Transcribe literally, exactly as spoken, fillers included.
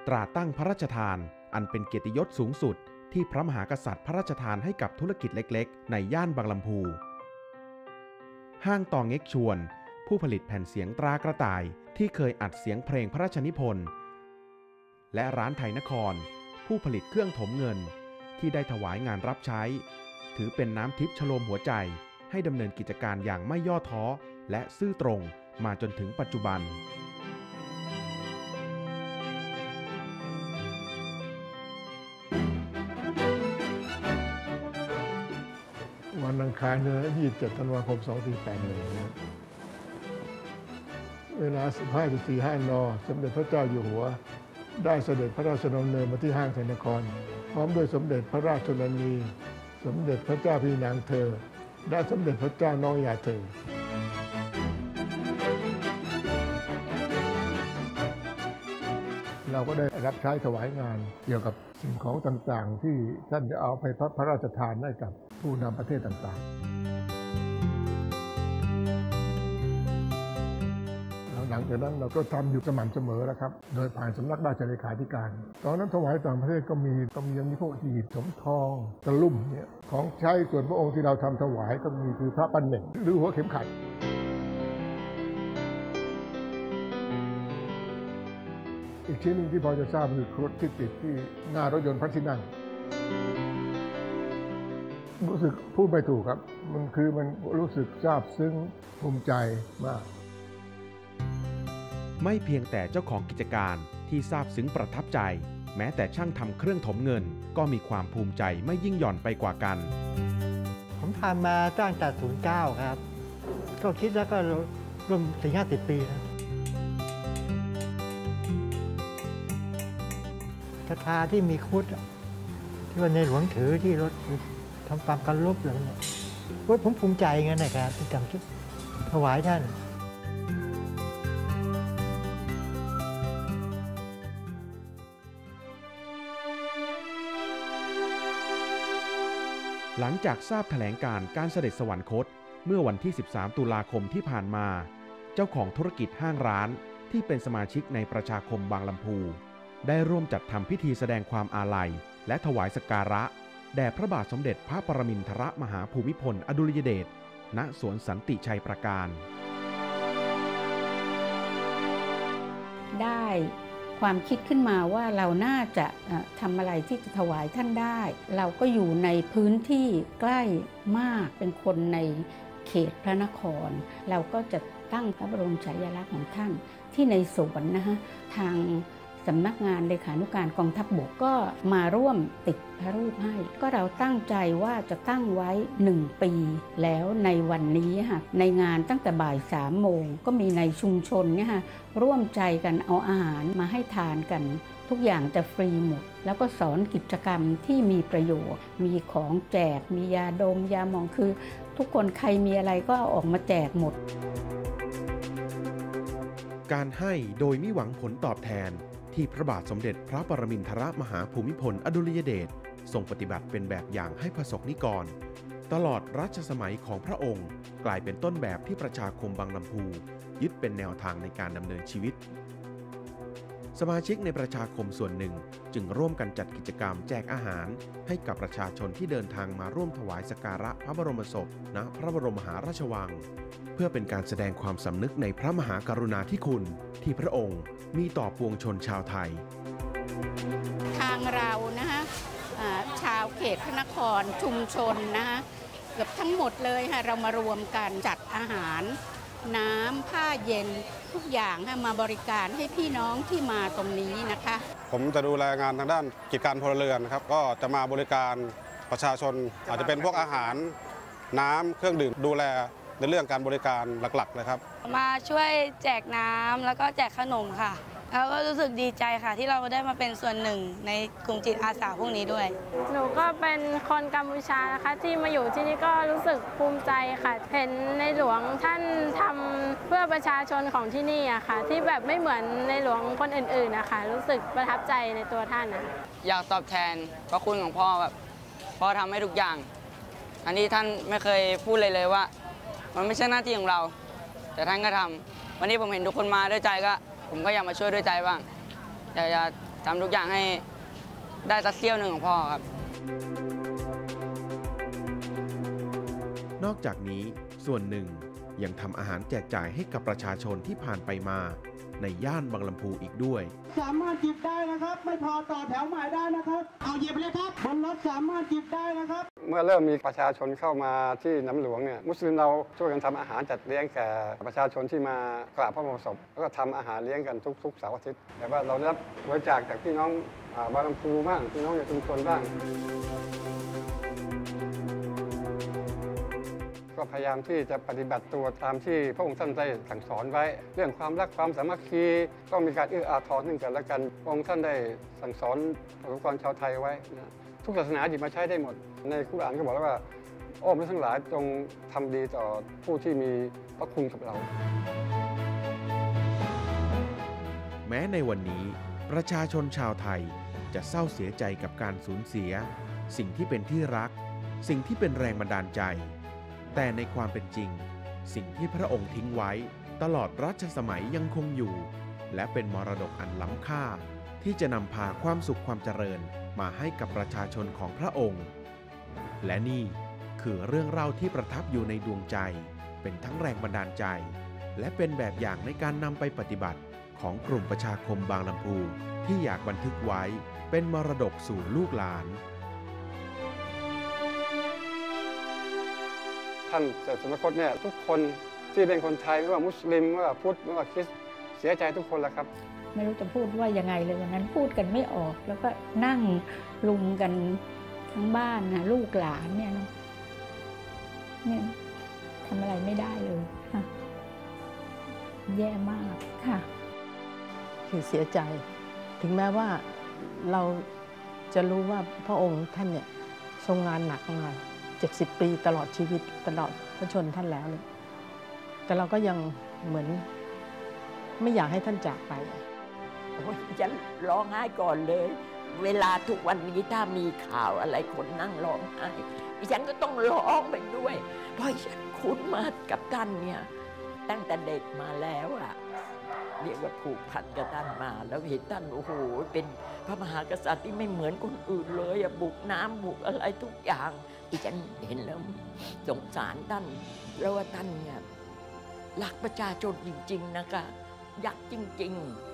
ตราตั้งพระราชทานอันเป็นเกียรติยศสูงสุดที่พระมหากษัตริย์พระราชทานให้กับธุรกิจเล็กๆในย่านบางลำพูห้างตองเง็กชวนผู้ผลิตแผ่นเสียงตรากระต่ายที่เคยอัดเสียงเพลงพระราชนิพนธ์และร้านไทยนครผู้ผลิตเครื่องถมเงินที่ได้ถวายงานรับใช้ถือเป็นน้ำทิพย์ชโลมหัวใจให้ดำเนินกิจการอย่างไม่ย่อท้อและซื่อตรงมาจนถึงปัจจุบันวันอังคารที่ยี่สิบเจ็ดธันวาคมสองพันสี่ร้อยแปดสิบเอ็ดนะเวลา สิบห้าจุดสี่ห้า น.สมเด็จพระเจ้าอยู่หัวได้เสด็จพระราชดำเนินมาที่ห้างไทยนครพร้อมด้วยสมเด็จพระราชชนนีสมเด็จพระเจ้าพี่นางเธอและสมเด็จพระเจ้าน้องยาเธอเราก็ได้รับใช้ถวายงานเกี่ยวกับสิ่งของต่างๆที่ท่านจะเอาไปพระราชทานให้กับผู้นำประเทศต่างๆหลังจากนั้นเราก็ทำอยู่สม่ำเสมอแล้วครับโดยผ่านสำนักราชเลขาธิการตอนนั้นถวายต่างประเทศก็มีก็มียังมีพวกหีบสมทองตะลุ่มเนี่ยของใช้ส่วนพระองค์ที่เราทำถวายก็มีคือพระปันเหน่งหรือหัวเข็มขัดอีกชิ้นหนึ่งที่พอจะทราบคือครุฑที่ติดที่หน้ารถยนต์พระที่นั่งรู้สึกพูดไม่ถูกครับมันคือมันรู้สึกซาบซึ้งภูมิใจมากไม่เพียงแต่เจ้าของกิจการที่ซาบซึ้งประทับใจแม้แต่ช่างทำเครื่องถมเงินก็มีความภูมิใจไม่ยิ่งหย่อนไปกว่ากันผมทำมาตั้งแต่ศูนย์เก้าครับก็คิดแล้วก็รวมสี่ห้าสิบปีแล้วคาถาที่มีคุดที่ว่าในหลวงถือที่รถทำความกันลบอะไรเนี่ยผมภูมิใจงั้นนะครับที่ทำชุดถวายท่านหลังจากทราบแถลงการการเสด็จสวรรคตเมื่อวันที่สิบสามตุลาคมที่ผ่านมาเจ้าของธุรกิจห้างร้านที่เป็นสมาชิกในประชาคมบางลำพูได้ร่วมจัดทำพิธีแสดงความอาลัยและถวายสักการะแด่พระบาทสมเด็จพระปรมินทรมหาภูมิพลอดุลยเดชณสวนสันติชัยประการได้ความคิดขึ้นมาว่าเราน่าจะทำอะไรที่จะถวายท่านได้เราก็อยู่ในพื้นที่ใกล้มากเป็นคนในเขตพระนครเราก็จะตั้งพระบรมฉายาลักษณ์ของท่านที่ในสวนนะฮะทางสำนักงานเลขานุการกองทัพบกก็มาร่วมติดพระรูปให้ก็เราตั้งใจว่าจะตั้งไว้หนึ่งปีแล้วในวันนี้ค่ะในงานตั้งแต่บ่ายสามโมงก็มีในชุมชนเนี่ยค่ะร่วมใจกันเอาอาหารมาให้ทานกันทุกอย่างจะฟรีหมดแล้วก็สอนกิจกรรมที่มีประโยชน์มีของแจกมียาดมยาหมองคือทุกคนใครมีอะไรก็เอาออกมาแจกหมดการให้โดยไม่หวังผลตอบแทนที่พระบาทสมเด็จพระปรมินทรมหาภูมิพลอดุลยเดชทรงปฏิบัติเป็นแบบอย่างให้ประสบนิกรตลอดรัชสมัยของพระองค์กลายเป็นต้นแบบที่ประชาคมบางลำพูยึดเป็นแนวทางในการดำเนินชีวิตสมาชิกในประชาคมส่วนหนึ่งจึงร่วมกันจัดกิจกรรมแจกอาหารให้กับประชาชนที่เดินทางมาร่วมถวายสักการะพระบรมศพณพระบรมมหาราชวังเพื่อเป็นการแสดงความสำนึกในพระมหากรุณาธิคุณที่พระองค์มีต่อปวงชนชาวไทยทางเรานะฮะชาวเขตพระนครชุมชนนะฮะเกือบทั้งหมดเลยค่ะเรามารวมกันจัดอาหารน้ำผ้าเย็นทุกอย่างมาบริการให้พี่น้องที่มาตรงนี้นะคะผมจะดูแลงานทางด้านกิจการพลเรือนนะครับก็จะมาบริการประชาชนอาจจะเป็นพวกอาหารน้ำเครื่องดื่มดูแลในเรื่องการบริการหลักๆเลยครับมาช่วยแจกน้ำแล้วก็แจกขนมค่ะแล้วก็รู้สึกดีใจค่ะที่เราได้มาเป็นส่วนหนึ่งในกลุ่มจิตอาสาพวกนี้ด้วยหนูก็เป็นคนกัมพูชานะคะที่มาอยู่ที่นี่ก็รู้สึกภูมิใจค่ะเห็นในหลวงท่านทำเพื่อประชาชนของที่นี่อะค่ะที่แบบไม่เหมือนในหลวงคนอื่นๆนะคะรู้สึกประทับใจในตัวท่านนะอยากตอบแทนพระคุณของพ่อแบบพ่อทำให้ทุกอย่างอันนี้ท่านไม่เคยพูดเลยเลยว่ามันไม่ใช่หน้าที่ของเราแต่ท่านก็ทำวันนี้ผมเห็นทุกคนมาด้วยใจก็ผมก็อยากมาช่วยด้วยใจบ้างอยากจะทำทุกอย่างให้ได้สักเสี้ยวหนึ่งของพ่อครับนอกจากนี้ส่วนหนึ่งยังทำอาหารแจกจ่ายให้กับประชาชนที่ผ่านไปมาในย่านบางลำพูอีกด้วยสามารถจิบได้นะครับไม่พอต่อแถวใหม่ได้นะครับเอาหยิบเลยครับบนรถสามารถจิบได้นะครับเมื่อเริ่มมีประชาชนเข้ามาที่น้ำหลวงเนี่ยมุสลิมเราช่วยกันทำอาหารจัดเลี้ยงแก่ประชาชนที่มากราบพระบรมศพแล้วก็ทำอาหารเลี้ยงกันทุกๆเสาร์อาทิตย์แต่ว่าเราได้รับบริจาคจากพี่น้องบางลำพูบ้างพี่น้องในชุมชนบ้างก็พยายามที่จะปฏิบัติตัวตามที่พระองค์ท่านได้สั่งสอนไว้เรื่องความรักความสามัคคีต้องมีการเอื้ออาทรซึ่งกันและกันพระองค์ท่านได้สั่งสอนประชากรชาวไทยไว้นะทุกศาสนาหยิบมาใช้ได้หมดในคุรอานก็บอกแล้วว่าอ้อมทั้งหลายจงทำดีต่อผู้ที่มีพระคุณกับเราแม้ในวันนี้ประชาชนชาวไทยจะเศร้าเสียใจกับการสูญเสียสิ่งที่เป็นที่รักสิ่งที่เป็นแรงบันดาลใจแต่ในความเป็นจริงสิ่งที่พระองค์ทิ้งไว้ตลอดรัชสมัยยังคงอยู่และเป็นมรดกอันล้ำค่าที่จะนำพาความสุขความเจริญมาให้กับประชาชนของพระองค์และนี่คือเรื่องเล่าที่ประทับอยู่ในดวงใจเป็นทั้งแรงบันดาลใจและเป็นแบบอย่างในการนำไปปฏิบัติของกลุ่มประชาคมบางลำพูที่อยากบันทึกไว้เป็นมรดกสู่ลูกหลานท่านเสด็จสวรรคตเนี่ยทุกคนที่เป็นคนไทยไม่ว่ามุสลิมไม่ว่าพุทธไม่ว่าคริสต์เสียใจทุกคนแหละครับไม่รู้จะพูดว่ายังไงเลยวันนั้นพูดกันไม่ออกแล้วก็นั่งลุมกันทั้งบ้านนะลูกหลานเนี่ยเนาะเนี่ยทำอะไรไม่ได้เลยค่ะแย่มากค่ะคือเสียใจถึงแม้ว่าเราจะรู้ว่าพระองค์ท่านเนี่ยทรงงานหนักมาเจ็ดสิบปีตลอดชีวิตตลอดพระชนท่านแล้วเนี่ยแต่เราก็ยังเหมือนไม่อยากให้ท่านจากไปโอ้ยฉันร้องไห้ก่อนเลยเวลาทุกวันนี้ถ้ามีข่าวอะไรคนนั่งร้องไห้ฉันก็ต้องร้องไปด้วยเพราะฉันคุ้นมากับท่านเนี่ยตั้งแต่เด็กมาแล้วอะเรียกว่าผูกพันกับท่านมาแล้วเห็นท่านโอ้โหเป็นพระมหากษัตริย์ที่ไม่เหมือนคนอื่นเลยอะบุกน้ำบุกอะไรทุกอย่างที่ฉันเห็นแล้วสงสารท่านแล้วว่าท่านเนี่ยรักประชาชนจริงๆนะคะยักษ์จริงๆ